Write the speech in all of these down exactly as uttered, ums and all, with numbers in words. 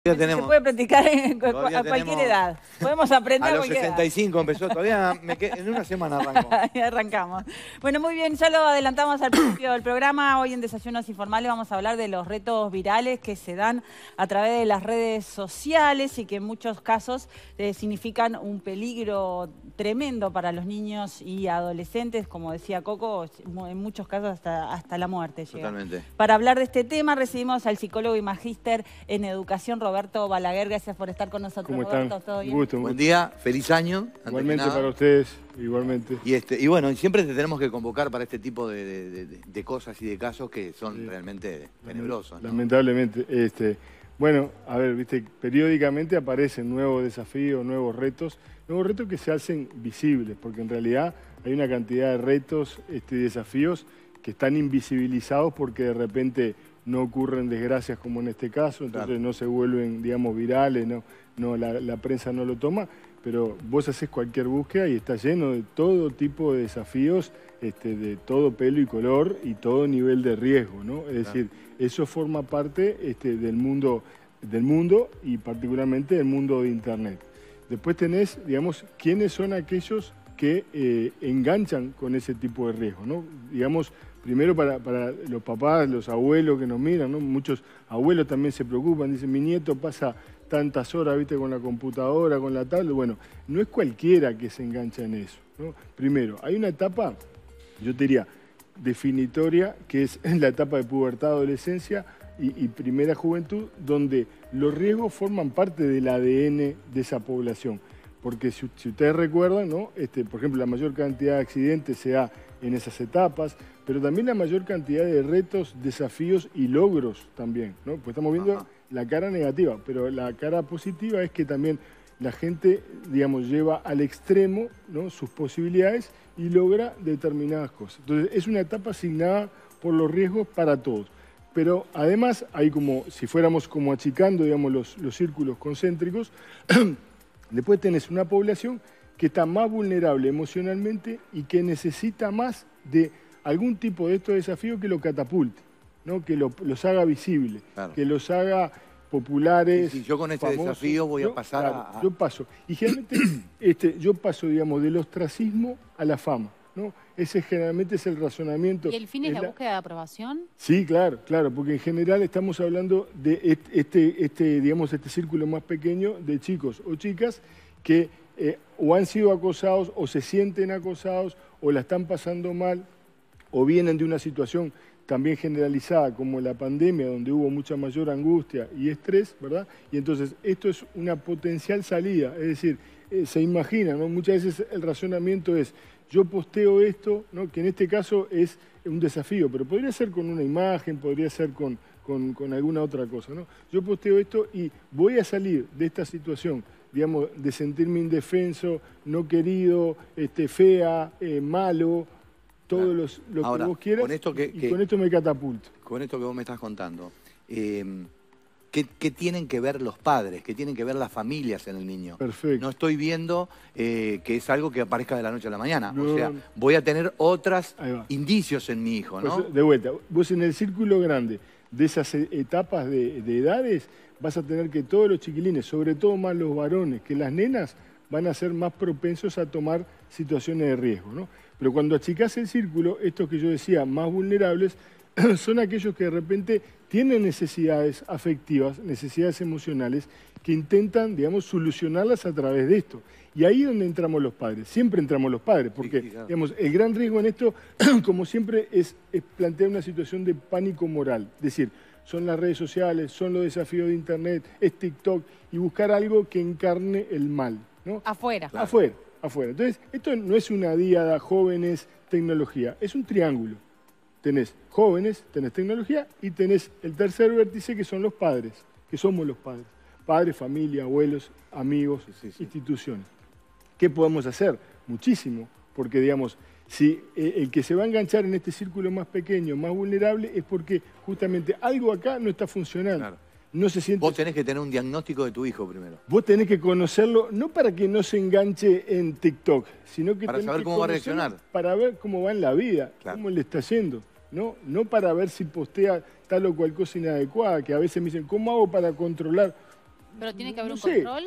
Ya tenemos, se puede practicar en, a cualquier tenemos, edad. Podemos aprender a a los cualquier sesenta y cinco edad. empezó, todavía me qued, en una semana arrancó. Arrancamos. Bueno, muy bien, ya lo adelantamos al principio del programa. Hoy en Desayunos Informales vamos a hablar de los retos virales que se dan a través de las redes sociales y que en muchos casos eh, significan un peligro tremendo para los niños y adolescentes, como decía Coco, en muchos casos hasta, hasta la muerte llega. Totalmente. Para hablar de este tema recibimos al psicólogo y magíster en educación, Roberto Balaguer. Gracias por estar con nosotros, ¿Cómo Roberto. están? ¿Todo bien? Un gusto, un Buen gusto. día, feliz año. Igualmente para ustedes, igualmente. Y, este, y bueno, siempre te tenemos que convocar para este tipo de, de, de, de cosas y de casos que son sí. realmente tenebrosos, ¿no? Lamentablemente. Este, bueno, a ver, viste, periódicamente aparecen nuevos desafíos, nuevos retos, nuevos retos que se hacen visibles, porque en realidad hay una cantidad de retos este, y desafíos que están invisibilizados porque de repente no ocurren desgracias como en este caso, entonces claro. no se vuelven, digamos, virales, no, no la, la prensa no lo toma, pero vos haces cualquier búsqueda y está lleno de todo tipo de desafíos, este, de todo pelo y color y todo nivel de riesgo, ¿no? Es claro. decir, eso forma parte este, del mundo, del mundo y particularmente del mundo de Internet. Después tenés, digamos, quiénes son aquellos que eh, enganchan con ese tipo de riesgo, ¿no? Digamos, primero para, para los papás, los abuelos que nos miran, ¿no? Muchos abuelos también se preocupan, dicen, mi nieto pasa tantas horas, viste, con la computadora, con la tablet. Bueno, no es cualquiera que se engancha en eso, ¿no? Primero, hay una etapa, yo te diría, definitoria, que es la etapa de pubertad, adolescencia y, y primera juventud, donde los riesgos forman parte del A D N de esa población. Porque si, si ustedes recuerdan, ¿no? este, por ejemplo, la mayor cantidad de accidentes se da en esas etapas, pero también la mayor cantidad de retos, desafíos y logros también, ¿no? Pues estamos viendo Ajá. la cara negativa, pero la cara positiva es que también la gente, digamos, lleva al extremo, ¿no? sus posibilidades y logra determinadas cosas. Entonces, es una etapa asignada por los riesgos para todos. Pero además, hay como, si fuéramos como achicando, digamos, los, los círculos concéntricos, después tenés una población que está más vulnerable emocionalmente y que necesita más de algún tipo de estos desafíos que lo catapulte, ¿no? Que lo, los haga visibles, claro. que los haga populares. Sí, sí, yo con este famosos. desafío voy yo, a pasar claro, a... Yo paso. Y generalmente este, yo paso, digamos, del ostracismo a la fama, ¿no? Ese generalmente es el razonamiento. ¿Y el fin es, es la, la búsqueda de aprobación? Sí, claro, claro, porque en general estamos hablando de este, este, este, digamos, este círculo más pequeño de chicos o chicas que eh, o han sido acosados o se sienten acosados o la están pasando mal o vienen de una situación también generalizada como la pandemia, donde hubo mucha mayor angustia y estrés, ¿verdad? Y entonces esto es una potencial salida, es decir, eh, se imagina, ¿no? Muchas veces el razonamiento es, yo posteo esto, ¿no? Que en este caso es un desafío, pero podría ser con una imagen, podría ser con, con, con alguna otra cosa, ¿no? Yo posteo esto y voy a salir de esta situación, digamos, de sentirme indefenso, no querido, este, fea, eh, malo, todo claro. los, lo Ahora, que vos quieras, con esto que, y que, con esto me catapulto. Con esto que vos me estás contando, eh, ¿qué, ¿qué tienen que ver los padres? ¿Qué tienen que ver las familias en el niño? Perfecto. No estoy viendo eh, que es algo que aparezca de la noche a la mañana. No, o sea, voy a tener otros indicios en mi hijo, ¿no? Pues, de vuelta, vos en el círculo grande de esas etapas de, de edades vas a tener que todos los chiquilines, sobre todo más los varones, que las nenas van a ser más propensos a tomar situaciones de riesgo, ¿no? Pero cuando achicás el círculo, estos que yo decía, más vulnerables, son aquellos que de repente tienen necesidades afectivas, necesidades emocionales, que intentan, digamos, solucionarlas a través de esto. Y ahí es donde entramos los padres, siempre entramos los padres, porque, sí, claro. digamos, el gran riesgo en esto, como siempre, es, es plantear una situación de pánico moral. Es decir, son las redes sociales, son los desafíos de Internet, es TikTok, y buscar algo que encarne el mal, ¿no? Afuera. Claro. Afuera, afuera. Entonces, esto no es una diada, jóvenes, tecnología, es un triángulo. Tenés jóvenes, tenés tecnología y tenés el tercer vértice que son los padres, que somos los padres. Padres, familia, abuelos, amigos, sí, sí, sí. instituciones. ¿Qué podemos hacer? Muchísimo, porque digamos, si eh, el que se va a enganchar en este círculo más pequeño, más vulnerable, es porque justamente algo acá no está funcionando. Claro. No se siente... Vos tenés que tener un diagnóstico de tu hijo primero. Vos tenés que conocerlo, no para que no se enganche en TikTok, sino que para tenés saber que cómo va a reaccionar. Para ver cómo va en la vida, claro. cómo le está yendo. ¿No? No para ver si postea tal o cual cosa inadecuada, que a veces me dicen, ¿cómo hago para controlar? Pero tiene que haber no un sé, control,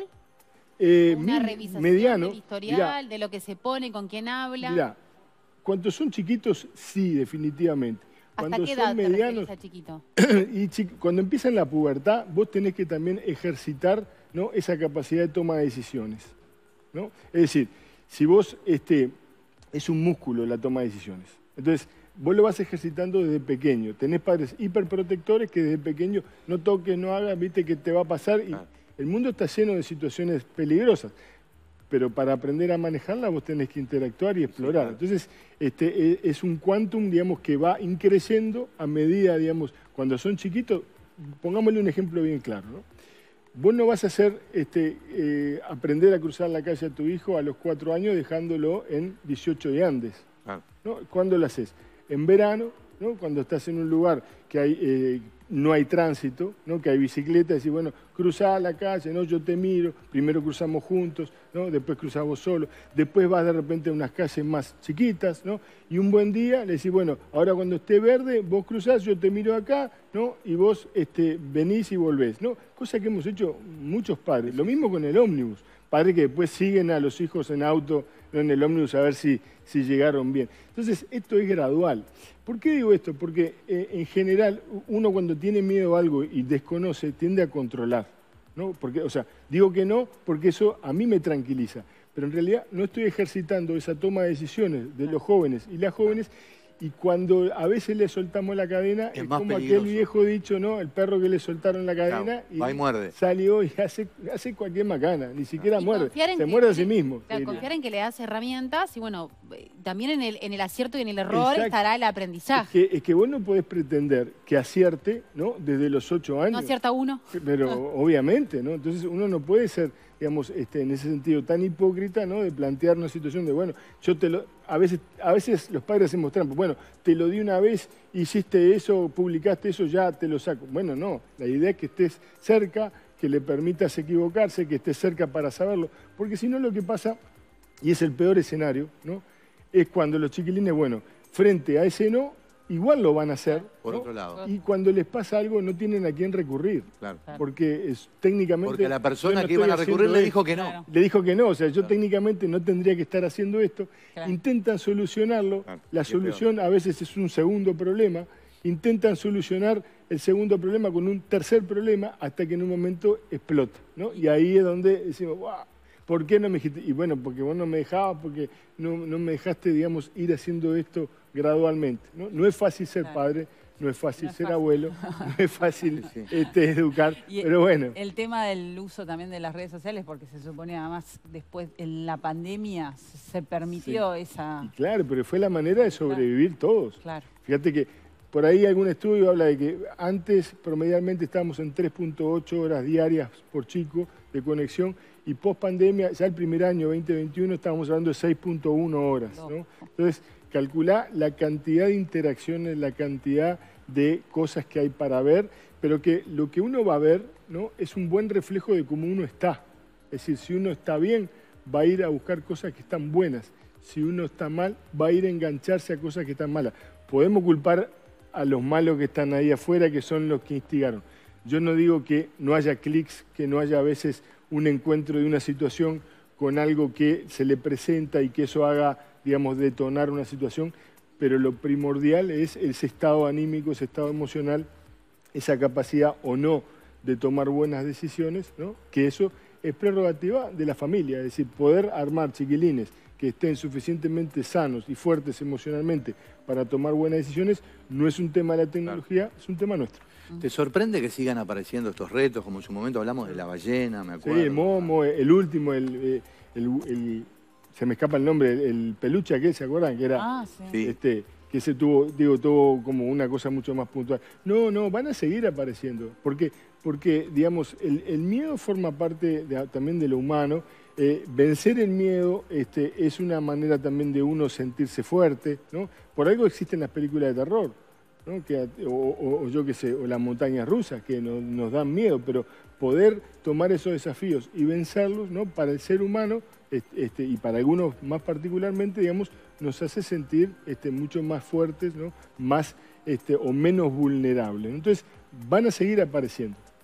eh, una mi- revisación mediano, del historial, mirá, de lo que se pone, con quién habla. mirá, cuando son chiquitos, sí, definitivamente. ¿Hasta Cuando qué edad son te medianos, referís a chiquito? y chi- cuando empiezan la pubertad, vos tenés que también ejercitar, ¿no?, esa capacidad de toma de decisiones, ¿no? Es decir, si vos, este, es un músculo la toma de decisiones. Entonces, vos lo vas ejercitando desde pequeño. Tenés padres hiperprotectores que desde pequeño no toques, no hagas, viste que te va a pasar. Y Ah. el mundo está lleno de situaciones peligrosas. Pero para aprender a manejarla vos tenés que interactuar y explorar. claro. Entonces, este, e- es un quantum, digamos, que va increciendo a medida, digamos, cuando son chiquitos. Pongámosle un ejemplo bien claro, ¿no? Vos no vas a hacer este, eh, aprender a cruzar la calle a tu hijo a los cuatro años dejándolo en dieciocho de Andes, Claro. ¿no? ¿Cuándo lo haces? En verano, ¿no?, cuando estás en un lugar que hay, eh, no hay tránsito, ¿no?, que hay bicicleta, decís, bueno, cruzá la calle, ¿no?, yo te miro, primero cruzamos juntos, ¿no?, después cruzamos solo, después vas de repente a unas calles más chiquitas, ¿no?, y un buen día le decís, bueno, ahora cuando esté verde, vos cruzás, yo te miro acá, ¿no?, y vos este, venís y volvés, ¿no? Cosa que hemos hecho muchos padres. Lo mismo con el ómnibus, padres que después siguen a los hijos en auto, no en el ómnibus, a ver si, si llegaron bien. Entonces, esto es gradual. ¿Por qué digo esto? Porque eh, en general uno cuando tiene miedo a algo y desconoce tiende a controlar, ¿no? Porque, o sea, digo que no porque eso a mí me tranquiliza, pero en realidad no estoy ejercitando esa toma de decisiones de los jóvenes y las jóvenes, y cuando a veces le soltamos la cadena Es es, más como peligroso. aquel viejo dicho, ¿no? El perro que le soltaron la cadena Claro, va y muerde. salió y hace, hace cualquier macana, ni siquiera Y muerde, confiar en se que muerde a sí tiene- mismo. Claro, te diría. confiar en que le das herramientas y bueno, eh, también en el, en el acierto y en el error Exacto. estará el Es aprendizaje. que, es que vos no podés pretender que acierte, ¿no?, desde los ocho años. ¿No acierta uno? Pero obviamente, ¿no? Entonces uno no puede ser, digamos, este, en ese sentido tan hipócrita, ¿no?, de plantear una situación de, bueno, yo te lo... A veces, a veces los padres hacemos trampa. Bueno, te lo di una vez, hiciste eso, publicaste eso, ya te lo saco. Bueno, no. La idea es que estés cerca, que le permitas equivocarse, que estés cerca para saberlo. Porque si no, lo que pasa, y es el peor escenario, ¿no?, es cuando los chiquilines, bueno, frente a ese no, igual lo van a hacer. Por ¿no? otro lado. Y cuando les pasa algo, no tienen a quién recurrir. Claro. Porque es, técnicamente... Porque la yo persona no que iban a estoy recurrir haciendo le esto. dijo que no. Claro. Le dijo que no, o sea, yo Claro. técnicamente no tendría que estar haciendo esto. Claro. Intentan solucionarlo, Claro, y la es solución a veces es un segundo problema, intentan solucionar el segundo problema con un tercer problema hasta que en un momento explota, ¿no? Y ahí es donde decimos, wow, ¿por qué no me dijiste? Y bueno, porque vos no me dejabas, porque no, no me dejaste, digamos, ir haciendo esto gradualmente, ¿no? No es fácil ser Claro. padre, no es fácil No es ser fácil. abuelo, no es fácil Sí, sí. este, educar, Y pero bueno. El tema del uso también de las redes sociales, porque se supone además después en la pandemia se se permitió esa... Y claro, pero fue la manera de sobrevivir todos. Claro. Fíjate que por ahí algún estudio habla de que antes promedialmente estábamos en tres punto ocho horas diarias por chico de conexión y post pandemia, ya el primer año veinte veintiuno estábamos hablando de seis punto uno horas, ¿no? Entonces, calculá la cantidad de interacciones, la cantidad de cosas que hay para ver, pero que lo que uno va a ver, ¿no?, es un buen reflejo de cómo uno está. Es decir, si uno está bien, va a ir a buscar cosas que están buenas. Si uno está mal, va a ir a engancharse a cosas que están malas. Podemos culpar a los malos que están ahí afuera, que son los que instigaron. Yo no digo que no haya clics, que no haya a veces un encuentro de una situación con algo que se le presenta y que eso haga, digamos, detonar una situación, pero lo primordial es ese estado anímico, ese estado emocional, esa capacidad o no de tomar buenas decisiones, ¿no?, que eso es prerrogativa de la familia, es decir, poder armar chiquilines que estén suficientemente sanos y fuertes emocionalmente para tomar buenas decisiones, no es un tema de la tecnología, es un tema nuestro. ¿Te sorprende que sigan apareciendo estos retos? Como en su momento hablamos de la ballena, me Sí, acuerdo. el Momo, el último, el, eh, el- el- se me escapa el nombre, el, el peluche aquel, ¿se acuerdan? Que era, Ah, sí. Sí. este, que se tuvo, digo, tuvo como una cosa mucho más puntual. No, no, van a seguir apareciendo. ¿Por qué? Porque, digamos, el, el miedo forma parte de- también de lo humano. Eh, vencer el miedo este, es una manera también de uno sentirse fuerte, ¿no? Por algo existen las películas de terror, ¿no? Que, o, o- o yo qué sé, o las montañas rusas, que no- nos dan miedo, pero poder tomar esos desafíos y vencerlos, ¿no?, para el ser humano, este, y para algunos más particularmente, digamos, nos hace sentir este, mucho más fuertes, ¿no?, más este, o menos vulnerables. Entonces, van a seguir apareciendo.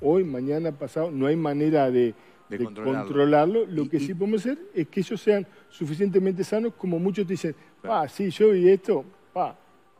hoy, mañana, pasado, no hay manera de, De de controlarlo. controlarlo. Lo Y- que y- sí podemos hacer es que ellos sean suficientemente sanos, como muchos te dicen, ah, sí, yo vi esto, pa,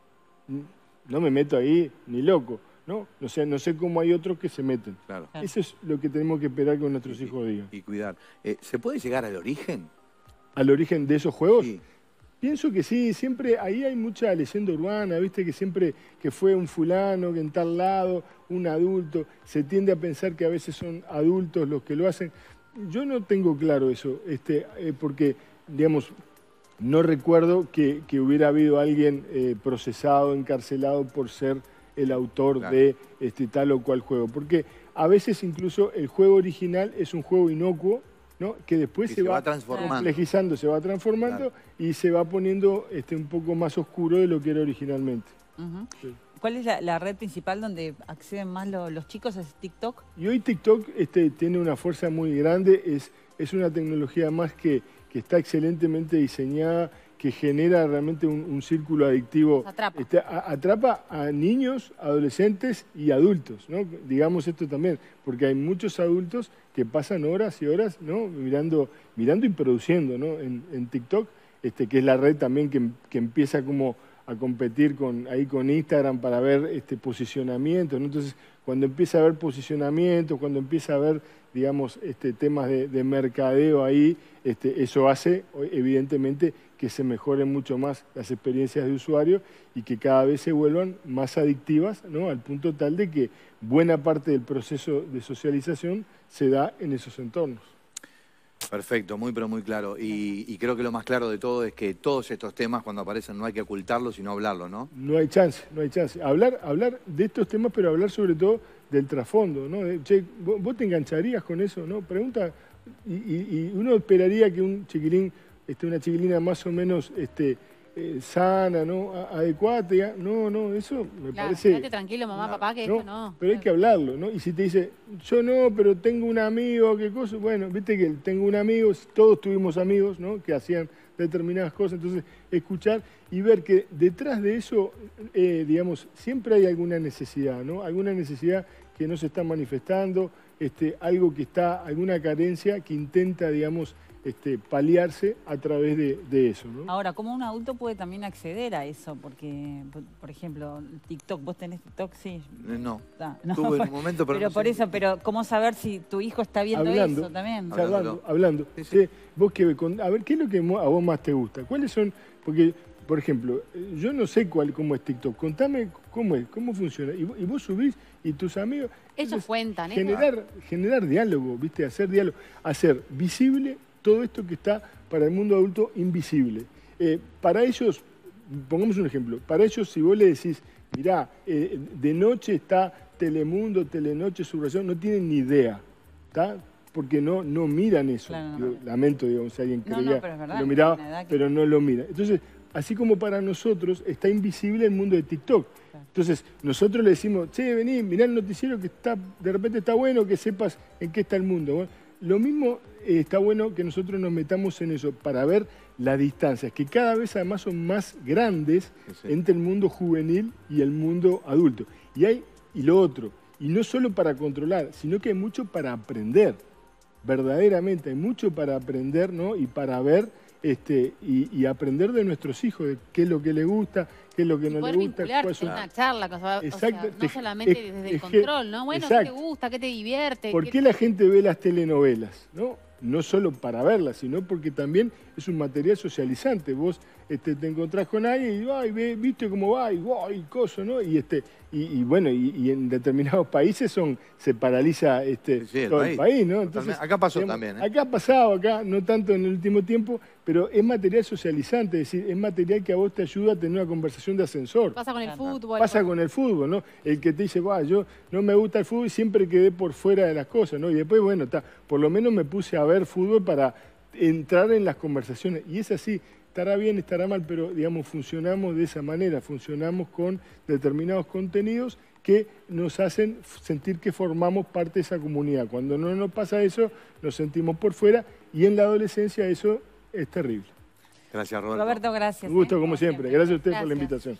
no me meto ahí ni loco, ¿no? No sé, no sé cómo hay otros que se meten. Claro. Claro. Eso es lo que tenemos que esperar que nuestros Y- hijos digan. Y cuidar. Eh, ¿Se puede llegar al origen? ¿Al origen de esos juegos? Sí. Pienso que sí, siempre ahí hay mucha leyenda urbana, viste que siempre que fue un fulano, que en tal lado, un adulto, se tiende a pensar que a veces son adultos los que lo hacen. Yo no tengo claro eso, este, eh, porque, digamos, no recuerdo que, que hubiera habido alguien eh, procesado, encarcelado por ser el autor Claro. de este, tal o cual juego. Porque a veces incluso el juego original es un juego inocuo, ¿no? Que después Y se, se va, va transformando. complejizando, se va transformando Claro. y se va poniendo este, un poco más oscuro de lo que era originalmente. Ujú. Sí. ¿Cuál es la, la red principal donde acceden más lo- los chicos? ¿Es TikTok? Y hoy TikTok este, tiene una fuerza muy grande, es, es una tecnología más que, que está excelentemente diseñada, que genera realmente un, un círculo adictivo. Atrapa. Este, a- atrapa a niños, adolescentes y adultos, ¿no? Digamos esto también, porque hay muchos adultos que pasan horas y horas, ¿no? mirando, mirando y produciendo, ¿no? en, en TikTok, este, que es la red también que, que empieza como a competir con, ahí con Instagram para ver este posicionamiento, ¿no? Entonces, cuando empieza a haber posicionamiento, cuando empieza a haber, digamos, este, temas de, de mercadeo ahí, este, eso hace, evidentemente, que se mejoren mucho más las experiencias de usuario y que cada vez se vuelvan más adictivas, ¿no? Al punto tal de que buena parte del proceso de socialización se da en esos entornos. Perfecto, muy pero muy claro. Y, y creo que lo más claro de todo es que todos estos temas cuando aparecen no hay que ocultarlos, sino hablarlos, ¿no? No hay chance, no hay chance. Hablar, hablar de estos temas, pero hablar sobre todo del trasfondo, ¿no? De, che, ¿vos, vos te engancharías con eso, no? Pregunta, y, y- y uno esperaría que un chiquilín, este, una chiquilina más o menos este, eh, sana, ¿no? A- adecuada, te diga, no, no, eso me Claro, parece... quédate tranquilo, mamá, papá, que ¿no? esto no. Pero hay que hablarlo, ¿no? Y si te dice, yo no, pero tengo un amigo, qué cosa, bueno, viste que tengo un amigo, todos tuvimos amigos, ¿no? Que hacían determinadas cosas, entonces escuchar y ver que detrás de eso, eh, digamos, siempre hay alguna necesidad, ¿no? Alguna necesidad que no se está manifestando, este, algo que está, alguna carencia que intenta, digamos, este, paliarse a través de, de eso, ¿no? Ahora, ¿cómo un adulto puede también acceder a eso? Porque, por- por ejemplo, TikTok, ¿vos tenés TikTok? Sí. Eh, No. Ah, no. Tuve en un momento, pero, Pero no por sé. eso, pero ¿cómo saber si tu hijo está viendo Hablando. eso también? Hablando, Hablándolo. hablando. Sí, sí. Che, vos que, con- a ver, ¿qué es lo que mo- a vos más te gusta? ¿Cuáles son? Porque, por ejemplo, eh, yo no sé cuál, cómo es TikTok. Contame cómo es, cómo funciona. Y, vos- y vos subís y tus amigos... Ellos Entonces, cuentan, ¿eh? Generar, generar diálogo, ¿viste? Hacer diálogo. Hacer visible todo esto que está para el mundo adulto invisible. Eh, para ellos, pongamos un ejemplo, para ellos si vos le decís, mirá, eh, de noche está Telemundo, Telenoche, Subración, no tienen ni idea, ¿está? Porque no, no miran eso. Claro, no. Yo lamento, digamos, si alguien No, creía no, pero es verdad, que lo que miraba, tiene una edad que- pero no lo mira. Entonces, así como para nosotros está invisible el mundo de TikTok. Claro. Entonces, nosotros le decimos, che, vení, mirá el noticiero que está, de repente está bueno que sepas en qué está el mundo. Bueno, lo mismo eh, está bueno que nosotros nos metamos en eso para ver las distancias, que cada vez además son más grandes Sí, sí. entre el mundo juvenil y el mundo adulto. Y hay, y lo otro, y no solo para controlar, sino que hay mucho para aprender. Verdaderamente hay mucho para aprender, ¿no? Y para ver este, y, y aprender de nuestros hijos, de qué es lo que les gusta, qué es lo que Y no poder les gusta, vincularte cuáles en son- una charla, o sea, o sea, Exacto, no te- solamente es- desde el es que- control, ¿no? Bueno, ¿qué te exacto. gusta? ¿Qué te divierte? ¿Por ¿Qué qué la gente ve las telenovelas? ¿No? No solo para verlas, sino porque también es un material socializante. Vos este, te encontrás con alguien y ay, ve, viste cómo va, y wow, y coso, ¿no? Y este, y, y bueno, y, y en determinados países son, se paraliza este, Sí, sí, el todo país. el país, ¿no? Totalmente. Acá pasó también, ¿eh? Acá ha pasado, acá, no tanto en el último tiempo, pero es material socializante, es decir, es material que a vos te ayuda a tener una conversación de ascensor. pasa con el Claro. fútbol? Pasa con el fútbol, ¿no? El que te dice, va, yo no me gusta el fútbol y siempre quedé por fuera de las cosas, ¿no? Y después, bueno, está, por lo menos me puse a ver fútbol para entrar en las conversaciones. Y es así, estará bien, estará mal, pero, digamos, funcionamos de esa manera, funcionamos con determinados contenidos que nos hacen sentir que formamos parte de esa comunidad. Cuando no nos pasa eso, nos sentimos por fuera y en la adolescencia eso es terrible. Gracias, Roberto. Roberto, gracias. Un gusto, ¿eh? como siempre. Gracias a usted por la Gracias. invitación.